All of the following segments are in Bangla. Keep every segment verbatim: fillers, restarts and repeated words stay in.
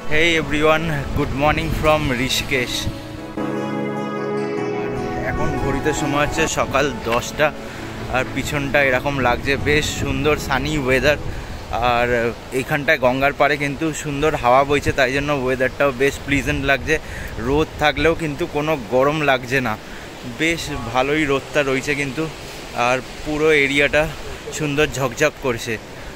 Hey everyone, good morning from Rishikesh. এখন ঘড়িতে সময় হচ্ছে সকাল দশটা আর পিছনটা এরকম লাগছে, বেশ সুন্দর সানি ওয়েদার। আর এইখানটায় গঙ্গার পাড়ে কিন্তু সুন্দর হাওয়া বইছে, তাই জন্য ওয়েদারটাও বেশ প্লিজেন্ট লাগছে। রোদ থাকলেও কিন্তু কোনো গরম লাগছে না, বেশ ভালোই রোদটা রয়েছে কিন্তু। আর পুরো এরিয়াটা সুন্দর ঝকঝক করছে।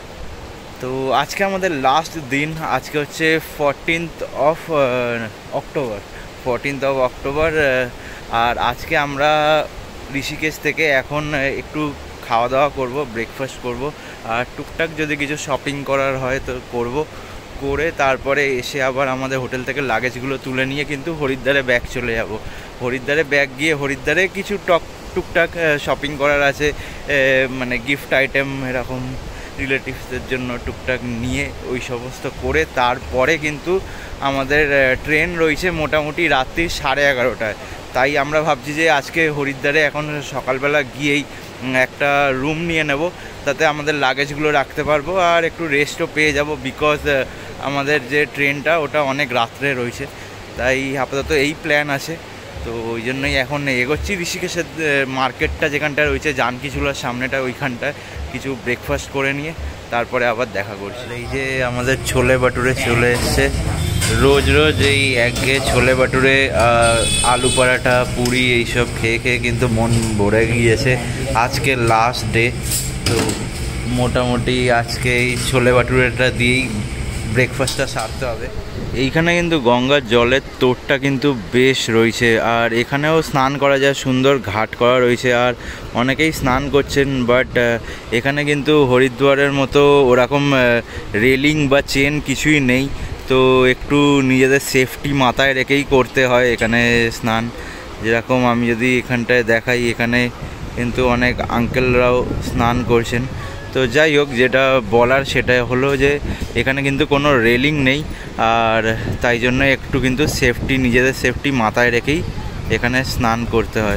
তো আজকে আমাদের লাস্ট দিন, আজকে হচ্ছে fourteenth of October fourteenth of October আর আজকে আমরা ঋষিকেশ থেকে এখন একটু খাওয়া দাওয়া করব, ব্রেকফাস্ট করব, আর টুকটাক যদি কিছু শপিং করার হয় তো করব, করে তারপরে এসে আবার আমাদের হোটেল থেকে লাগেজগুলো তুলে নিয়ে কিন্তু হরিদ্বারে ব্যাগ চলে যাব। হরিদ্বারে ব্যাগ গিয়ে হরিদ্বারে কিছু টক টুকটাক শপিং করার আছে, মানে গিফট আইটেম এরকম রিলেটিভসদের জন্য টুকটাক নিয়ে ওই সমস্ত করে তারপরে কিন্তু আমাদের ট্রেন রয়েছে মোটামুটি রাত্রি সাড়ে এগারোটায়। তাই আমরা ভাবছি যে আজকে হরিদ্বারে এখন সকালবেলা গিয়েই একটা রুম নিয়ে নেব, তাতে আমাদের লাগেজগুলো রাখতে পারবো আর একটু রেস্টও পেয়ে যাব, বিকজ আমাদের যে ট্রেনটা ওটা অনেক রাত্রে রয়েছে। তাই আপাতত এই প্ল্যান আছে। তো ওই জন্যই এখন এগোচ্ছি ঋষিকেশের মার্কেটটা যেখানটা রয়েছে জানকিঝুলার সামনেটা, ওইখানটায় কিছু ব্রেকফাস্ট করে নিয়ে তারপরে আবার দেখা করছি। এই যে আমাদের ছোলে বাটুরে চলে এসছে। রোজ রোজ এই একঘেয়ে ছোলে বাটুরে আলু পরাঠা পুরি এইসব খেয়ে খেয়ে কিন্তু মন ভরে গিয়েছে। আজকে লাস্ট ডে, তো মোটামুটি আজকে এই ছোলে বাটুরেটা দিয়েই ব্রেকফাস্টটা সারতে হবে। এইখানে কিন্তু গঙ্গার জলের তোড়টা কিন্তু বেশ রয়েছে, আর এখানেও স্নান করা যায়, সুন্দর ঘাট করা রয়েছে আর অনেকেই স্নান করছেন। বাট এখানে কিন্তু হরিদ্বারের মতো ওরকম রেলিং বা চেন কিছুই নেই, তো একটু নিজেদের সেফটি মাথায় রেখেই করতে হয় এখানে স্নান। যেরকম আমি যদি এখানটায় দেখাই, এখানে কিন্তু অনেক আঙ্কেলরাও স্নান করছেন। তো যাই হোক, যেটা বলার সেটা হলো যে এখানে কিন্তু কোনো রেলিং নেই, আর তাই জন্য একটু কিন্তু সেফটি, নিজেদের সেফটি মাথায় রেখেই এখানে স্নান করতে হয়।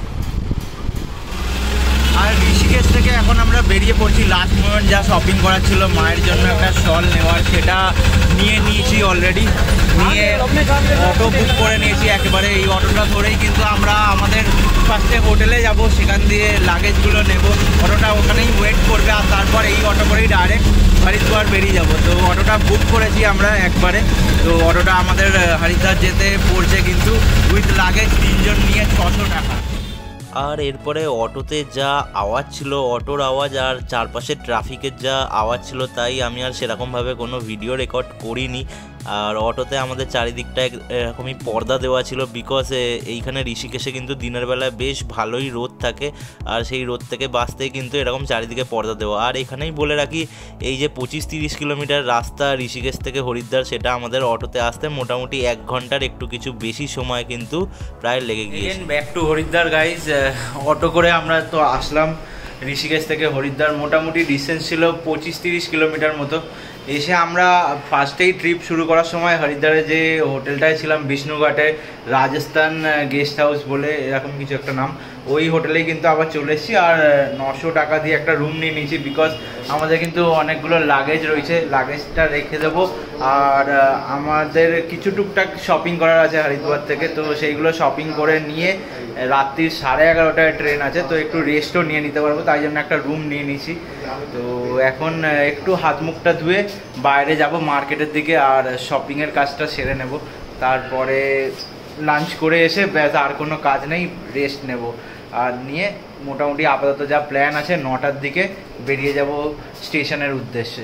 আর ঋষিকেশ থেকে এখন আমরা বেরিয়ে পড়ছি। লাস্ট মোমেন্ট যা শপিং করার ছিল মায়ের জন্য একটা শল নেওয়ার, সেটা নিয়ে নিয়েছি অলরেডি। নিয়ে অটো বুক করে নিয়েছি একেবারে। এই অটোটা ধরেই কিন্তু আমরা আমাদের ফার্স্টে হোটেলে যাব, সেখান দিয়ে লাগেজগুলো নেব। অটোটা ওখানেই ওয়েট করবে আর তারপর এই অটো করেই ডাইরেক্ট হরিদ্বার বেরিয়ে যাব। তো অটোটা বুক করেছি আমরা একবারে। তো অটোটা আমাদের হরিদ্বার যেতে পড়ছে কিন্তু উইথ লাগেজ তিনজন নিয়ে ছশো টাকা। আর এরপরে অটোতে যা আওয়াজ ছিল, অটোর আওয়াজ আর চারপাশে ট্রাফিকের যা আওয়াজ ছিল, তাই আমি আর সেরকমভাবে কোনো ভিডিও রেকর্ড করিনি। আর অটোতে আমাদের চারিদিকটায় এরকমই পর্দা দেওয়া ছিল, বিকজ এইখানে ঋষিকেশে কিন্তু দিনের বেলায় বেশ ভালোই রোদ থাকে, আর সেই রোদ থেকে বাঁচতেই কিন্তু এরকম চারিদিকে পর্দা দেওয়া। আর এখানেই বলে রাখি, এই যে পঁচিশ তিরিশ কিলোমিটার রাস্তা ঋষিকেশ থেকে হরিদ্বার, সেটা আমাদের অটোতে আসতে মোটামুটি এক ঘন্টার একটু কিছু বেশি সময় কিন্তু প্রায় লেগে গিয়েছে। Back to Haridwar guys. Auto করে আমরা তো আসলাম ঋষিকেশ থেকে হরিদ্বার, মোটামুটি ডিস্টেন্স ছিল পঁচিশ তিরিশ কিলোমিটার মতো। এসে আমরা ফার্স্টেই ট্রিপ শুরু করার সময় হরিদ্বারে যে হোটেলটায় ছিলাম, বিষ্ণুঘাটে রাজস্থান গেস্ট হাউস বলে এরকম কিছু একটা নাম, ওই হোটেলেই কিন্তু আবার চলে এসেছি। আর নশো টাকা দিয়ে একটা রুম নিয়ে নিয়েছি, বিকজ আমাদের কিন্তু অনেকগুলো লাগেজ রয়েছে, লাগেজটা রেখে দেবো। আর আমাদের কিছু টুকটাক শপিং করার আছে হরিদ্বার থেকে, তো সেইগুলো শপিং করে নিয়ে রাত্রির সাড়ে এগারোটায় ট্রেন আছে, তো একটু রেস্টও নিয়ে নিতে পারবো, তাই জন্য একটা রুম নিয়ে নিয়েছি। তো এখন একটু হাত মুখটা ধুয়ে বাইরে যাব মার্কেটের দিকে, আর শপিংয়ের কাজটা সেরে নেব। তারপরে লাঞ্চ করে এসে ব্যাস আর কোনো কাজ নেই, রেস্ট নেব। আর নিয়ে মোটামুটি আপাতত যা প্ল্যান আছে, নটার দিকে বেরিয়ে যাব স্টেশনের উদ্দেশ্যে।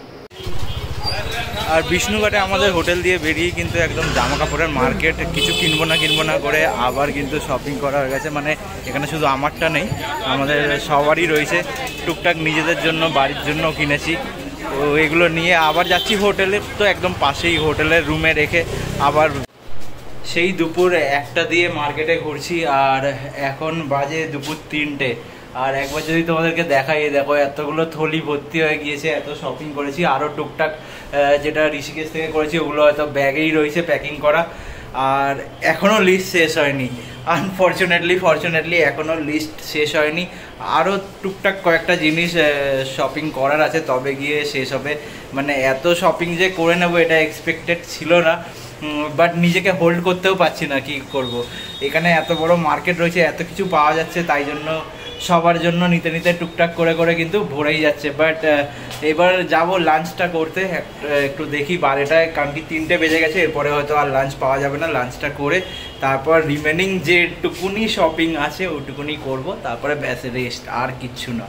আর বিষ্ণুঘাটে আমাদের হোটেল দিয়ে বেরিয়ে কিন্তু একদম জামা কাপড়ের মার্কেট, কিছু কিনবো না কিনবো না করে আবার কিন্তু শপিং করা হয়ে গেছে। মানে এখানে শুধু আমারটা নেই, আমাদের সবারই রয়েছে, টুকটাক নিজেদের জন্য বাড়ির জন্য কিনেছি। তো এগুলো নিয়ে আবার যাচ্ছি হোটেলে, তো একদম পাশেই হোটেলের রুমে রেখে আবার সেই দুপুর একটা দিয়ে মার্কেটে ঘুরছি। আর এখন বাজে দুপুর তিনটে। আর একবার যদি তোমাদেরকে দেখাই, দেখো এতগুলো থলি ভর্তি হয়ে গিয়েছে, এত শপিং করেছি। আরও টুকটাক যেটা ঋষিকেশ থেকে করেছি ওগুলো হয়তো ব্যাগেই রয়েছে প্যাকিং করা। আর এখনও লিস্ট শেষ হয়নি। আনফর্চুনেটলি ফর্চুনেটলি এখনও লিস্ট শেষ হয়নি, আরও টুকটাক কয়েকটা জিনিস শপিং করার আছে, তবে গিয়ে শেষ হবে। মানে এত শপিং যে করে নেবো এটা এক্সপেক্টেড ছিল না, বাট নিজেকে হোল্ড করতেও পারছি না, কি করব। এখানে এত বড় মার্কেট রয়েছে, এত কিছু পাওয়া যাচ্ছে, তাই জন্য সবার জন্য নিতে নিতে টুকটাক করে করে কিন্তু ভরেই যাচ্ছে। বাট এবার যাব লাঞ্চটা করতে, একটু দেখি বারোটায়, কারণ কি তিনটে বেজে গেছে, এরপরে হয়তো আর লাঞ্চ পাওয়া যাবে না। লাঞ্চটা করে তারপর রিমেনিং যেটুকুনি শপিং আছে ওইটুকুনি করব, তারপরে ব্যাস রেস্ট, আর কিচ্ছু না।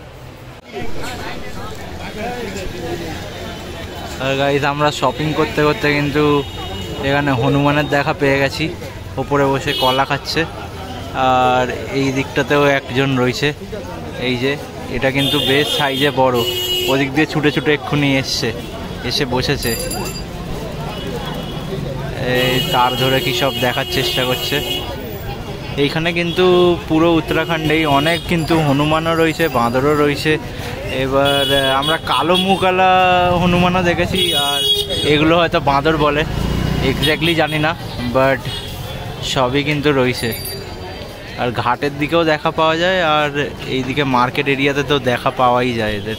আর গাইজ আমরা শপিং করতে করতে কিন্তু এখানে হনুমানের দেখা পেয়ে গেছি, ওপরে বসে কলা খাচ্ছে। আর এই দিকটাতেও একজন রয়েছে, এই যে এটা কিন্তু বেশ সাইজে বড়, ওদিক দিয়ে ছুটে ছুটে এক্ষুনি এসছে, এসে বসেছে, এই তার ধরে কি সব দেখার চেষ্টা করছে। এইখানে কিন্তু পুরো উত্তরাখণ্ডেই অনেক কিন্তু হনুমানও রয়েছে, বাঁদরও রয়েছে। এবার আমরা কালো মুকালা হনুমানও দেখেছি, আর এগুলো হয়তো বাঁদর বলে, এক্স্যাক্টলি জানি না, বাট সবই কিন্তু রয়েছে। আর ঘাটের দিকেও দেখা পাওয়া যায়, আর এইদিকে মার্কেট এরিয়াতে তো দেখা পাওয়াই যায় এদের।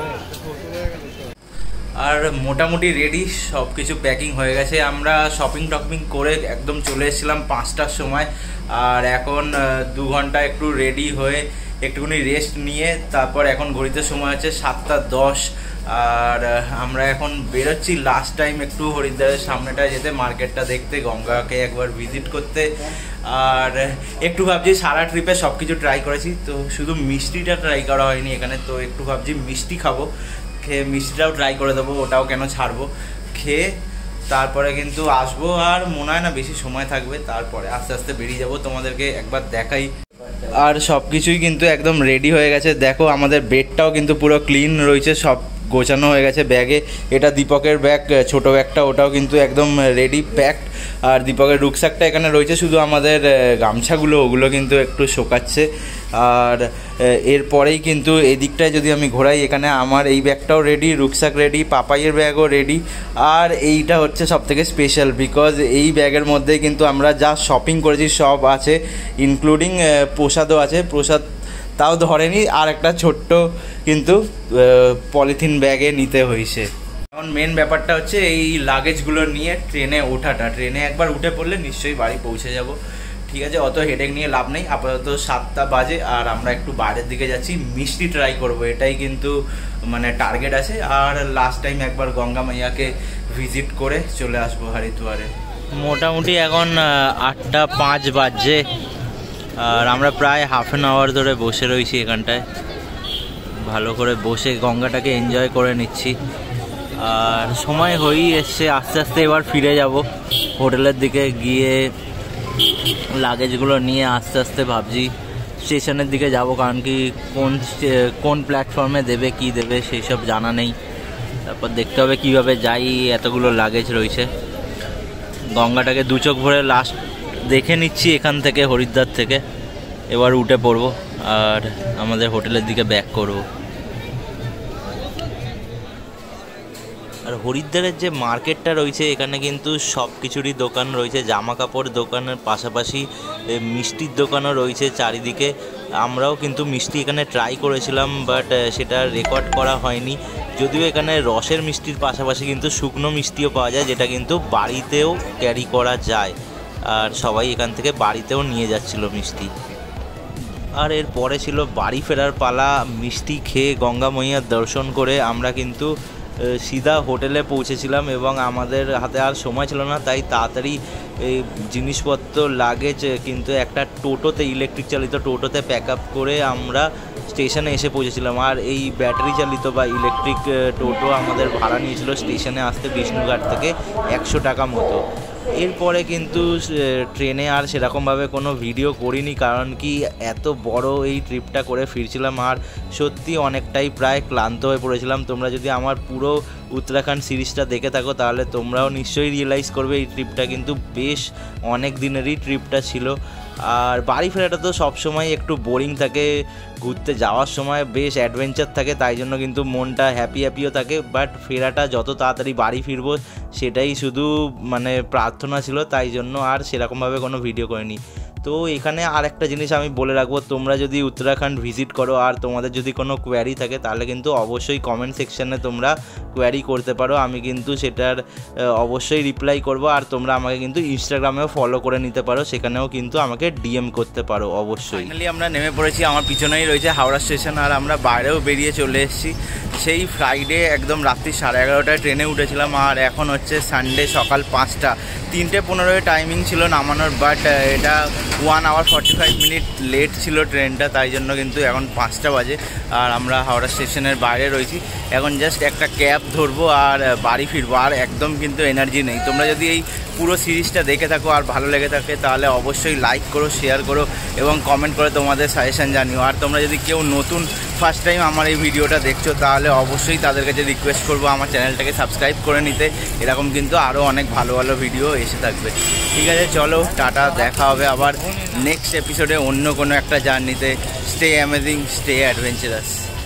আর মোটামুটি রেডি, সব কিছু প্যাকিং হয়ে গেছে। আমরা শপিং টপিং করে একদম চলে এসেছিলাম পাঁচটার সময়, আর এখন দু ঘন্টা একটু রেডি হয়ে একটুখানি রেস্ট নিয়ে তারপর এখন ঘড়িতে সময় হচ্ছে সাতটা দশ। আর আমরা এখন বেরোচ্ছি লাস্ট টাইম একটু হরিদ্বারের সামনেটায় যেতে, মার্কেটটা দেখতে, গঙ্গাকে একবার ভিজিট করতে। আর একটু ভাবছি সারা ট্রিপে সব কিছু ট্রাই করেছি, তো শুধু মিষ্টিটা ট্রাই করা হয়নি এখানে, তো একটু ভাবছি মিষ্টি খাবো, খেয়ে মিষ্টিটাও ট্রাই করে দেবো, ওটাও কেন ছাড়বো, খেয়ে তারপরে কিন্তু আসবো। আর মনে হয় না বেশি সময় থাকবে, তারপরে আস্তে আস্তে বেরিয়ে যাবো, তোমাদেরকে একবার দেখাই। আর সব কিছুই কিন্তু একদম রেডি হয়ে গেছে, দেখো আমাদের বেডটাও কিন্তু পুরো ক্লিন রয়েছে, সব গোছানো হয়ে গেছে ব্যাগে। এটা দীপকের ব্যাগ, ছোট ব্যাগটা, ওটাও কিন্তু একদম রেডি প্যাকড। আর দীপকের রুকস্যাকটা এখানে রয়েছে, শুধু আমাদের গামছাগুলো ওগুলো কিন্তু একটু শোকাচ্ছে। আর এরপরেই কিন্তু এদিকটায় যদি আমি ঘোরাই, এখানে আমার এই ব্যাগটাও রেডি, রুকস্যাক রেডি, পাপাইয়ের ব্যাগও রেডি। আর এইটা হচ্ছে সবথেকে স্পেশাল, বিকজ এই ব্যাগের মধ্যে কিন্তু আমরা যা শপিং করেছি সব আছে, ইনক্লুডিং প্রসাদও আছে। প্রসাদ তাও ধরেনি, আর একটা ছোট্ট কিন্তু পলিথিন ব্যাগে নিতে হয়েছে। এখন মেন ব্যাপারটা হচ্ছে এই লাগেজগুলো নিয়ে ট্রেনে ওঠাটা। ট্রেনে একবার উঠে পড়লে নিশ্চয়ই বাড়ি পৌঁছে যাব, ঠিক আছে, অত হেডেক নিয়ে লাভ নেই। আপাতত সাতটা বাজে, আর আমরা একটু বাইরের দিকে যাচ্ছি, মিষ্টি ট্রাই করব, এটাই কিন্তু মানে টার্গেট আছে। আর লাস্ট টাইম একবার গঙ্গা মাইয়াকে ভিজিট করে চলে আসবো হরিদ্বারে। মোটামুটি এখন আটটা পাঁচ বাজছে, আর আমরা প্রায় হাফ অ্যান আওয়ার ধরে বসে রয়েছি এখানটায়, ভালো করে বসে গঙ্গাটাকে এনজয় করে নিচ্ছি। আর সময় হয়েই এসছে, আস্তে আস্তে এবার ফিরে যাব হোটেলের দিকে, গিয়ে লাগেজগুলো নিয়ে আস্তে আস্তে ভাবছি স্টেশনের দিকে যাব, কারণ কি কোন কোন প্ল্যাটফর্মে দেবে কি দেবে সেই সব জানা নেই। তারপর দেখতে হবে কীভাবে যাই, এতগুলো লাগেজ রয়েছে। গঙ্গাটাকে দু চোখ ভরে লাস্ট দেখে নিচ্ছি এখান থেকে, হরিদ্বার থেকে। এবার উঠে পড়বো আর আমাদের হোটেলের দিকে ব্যাক করব। আর হরিদ্বারের যে মার্কেটটা রয়েছে এখানে কিন্তু সব কিছুরই দোকান রয়েছে, জামা কাপড় দোকানের পাশাপাশি মিষ্টির দোকানও রয়েছে চারিদিকে। আমরাও কিন্তু মিষ্টি এখানে ট্রাই করেছিলাম, বাট সেটা রেকর্ড করা হয়নি। যদিও এখানে রসের মিষ্টির পাশাপাশি কিন্তু শুকনো মিষ্টিও পাওয়া যায়, যেটা কিন্তু বাড়িতেও ক্যারি করা যায়। আর সবাই এখান থেকে বাড়িতেও নিয়ে যাচ্ছিল মিষ্টি। আর এরপরে ছিল বাড়ি ফেরার পালা। মিষ্টি খেয়ে গঙ্গা মইয়ার দর্শন করে আমরা কিন্তু সিধা হোটেলে পৌঁছেছিলাম, এবং আমাদের হাতে আর সময় ছিল না, তাই তাড়াতাড়ি এই জিনিসপত্র লাগেজ কিন্তু একটা টোটোতে, ইলেকট্রিক চালিত টোটোতে প্যাক আপ করে আমরা স্টেশনে এসে পৌঁছেছিলাম। আর এই ব্যাটারি চালিত বা ইলেকট্রিক টোটো আমাদের ভাড়া নিয়েছিল স্টেশনে আসতে বিষ্ণুঘাট থেকে একশো টাকা মতো। এরপরে কিন্তু ট্রেনে আর সেরকমভাবে কোনো ভিডিও করিনি, কারণ কি এত বড় এই ট্রিপটা করে ফিরছিলাম, আর সত্যি অনেকটাই প্রায় ক্লান্ত হয়ে পড়েছিলাম। তোমরা যদি আমার পুরো উত্তরাখণ্ড সিরিজটা দেখে থাকো তাহলে তোমরাও নিশ্চয়ই রিয়েলাইজ করবে এই ট্রিপটা কিন্তু বেশ অনেক দিনেরই ট্রিপটা ছিল। আর বাড়ি ফেরাটা তো সবসময় একটু বোরিং থাকে, ঘুরতে যাওয়ার সময় বেশ অ্যাডভেঞ্চার থাকে, তাই জন্য কিন্তু মনটা হ্যাপি হ্যাপিও থাকে। বাট ফেরাটা যত তাড়াতাড়ি বাড়ি ফিরবো সেটাই শুধু মানে প্রার্থনা ছিল, তাই জন্য আর সেরকমভাবে কোনো ভিডিও করিনি। তো এখানে আর একটা জিনিস আমি বলে রাখবো, তোমরা যদি উত্তরাখণ্ড ভিজিট করো আর তোমাদের যদি কোনো কোয়ারি থাকে তাহলে কিন্তু অবশ্যই কমেন্ট সেকশানে তোমরা কোয়ারি করতে পারো, আমি কিন্তু সেটার অবশ্যই রিপ্লাই করব। আর তোমরা আমাকে কিন্তু ইনস্টাগ্রামেও ফলো করে নিতে পারো, সেখানেও কিন্তু আমাকে ডিএম করতে পারো অবশ্যই। ফাইনালি আমরা নেমে পড়েছি, আমার পিছনেই রয়েছে হাওড়া স্টেশন আর আমরা বাইরেও বেরিয়ে চলে এসেছি। সেই ফ্রাইডে একদম রাত্রি সাড়ে এগারোটায় ট্রেনে উঠেছিলাম আর এখন হচ্ছে সানডে সকাল পাঁচটা, তিনটে পনেরোয় টাইমিং ছিল নামানোর, বাট এটা one hour forty five minute late ছিল ট্রেনটা, তাই জন্য কিন্তু এখন পাঁচটা বাজে আর আমরা হাওড়া স্টেশনের বাইরে রয়েছি। এখন জাস্ট একটা ক্যাব ধরবো আর বাড়ি ফিরবো, আর একদম কিন্তু এনার্জি নেই। তোমরা যদি এই পুরো সিরিজটা দেখে থাকো আর ভালো লেগে থাকে তাহলে অবশ্যই লাইক করো, শেয়ার করো এবং কমেন্ট করে তোমাদের সাজেশন জানিও। আর তোমরা যদি কেউ নতুন ফার্স্ট টাইম আমার এই ভিডিওটা দেখছো তাহলে অবশ্যই তাদের কাছে রিকোয়েস্ট করবো আমার চ্যানেলটাকে সাবস্ক্রাইব করে নিতে, এরকম কিন্তু আরও অনেক ভালো ভালো ভিডিও এসে থাকবে। ঠিক আছে, চলো টাটা, দেখা হবে আবার নেক্সট এপিসোডে অন্য কোনো একটা জার্নিতে। Stay amazing, stay adventurous.